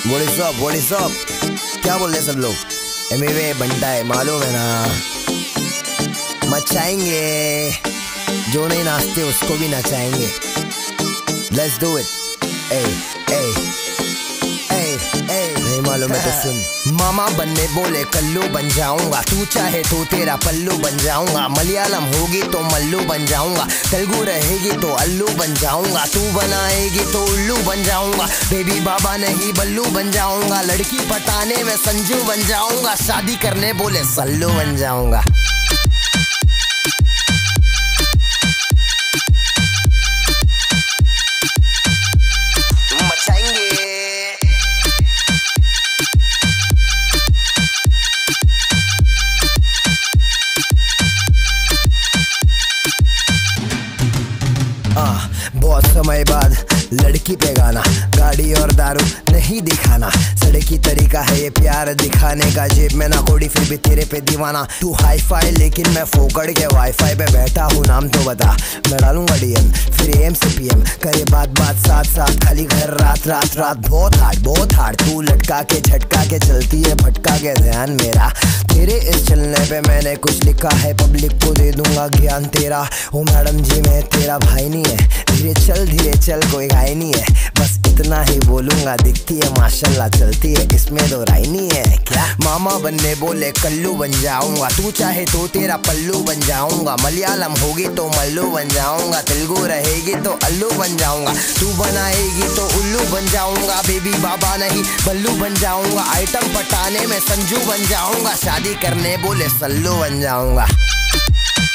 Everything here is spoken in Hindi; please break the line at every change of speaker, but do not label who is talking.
What is up? क्या बोल रहे सब लोग? एमवे बनता है, मालूम है ना। मचाएंगे, जो नहीं नाचते उसको भी नचाएंगे। Let's do it. नहीं मालूम है तो सुन। मामा बनने बोले कल्लू बन जाऊंगा, तू चाहे तो तेरा पल्लू बन जाऊंगा। मलयालम होगी तो मल्लू बन जाऊंगा, तेलुगु रहेगी तो अल्लू बन जाऊंगा। तू बनाएगी तो उल्लू बन जाऊंगा, बेबी बाबा नहीं बल्लू बन जाऊंगा। लड़की पटाने में संजू बन जाऊंगा, शादी करने बोले सल्लू बन जाऊंगा। बहुत समय बाद लड़की पे गाना, गाड़ी और दारू नहीं दिखाना। सड़की तरीका है ये प्यार दिखाने का, जेब में ना कोड़ी फिर भी तेरे पे दीवाना। तू हाई फाई लेकिन मैं फोकड़ के वाईफाई पे बैठा हूँ, नाम तो बता। मैं डालूंगा डीएम फिर एम से पीएम, करे बात साथ साथ, खाली घर रात रात रात। बहुत हार्ड तू लटका के झटका के चलती है, भटका के ध्यान मेरा। तेरे इस चलने पे मैंने कुछ लिखा है, पब्लिक को दे दूंगा ज्ञान तेरा। ओ मैडम जी मैं तेरा भाई नहीं है, धीरे चल कोई गाय नहीं है। बस इतना ही बोलूंगा, दिखती है माशाल्लाह चलती है, इसमें दो राय नहीं है क्या। मामा बनने बोले कल्लू बन जाऊंगा, तू चाहे तो तेरा पल्लू बन जाऊंगा। मलयालम होगी तो मल्लू बन जाऊंगा, तेलुगु रहेगी तो अल्लू बन जाऊंगा। तू बनाएगी तो उल्लू बन जाऊंगा, बेबी बाबा नहीं बल्लू बन जाऊंगा। आइटम पटाने में संजू बन जाऊंगा, शादी करने बोले सल्लू बन जाऊंगा।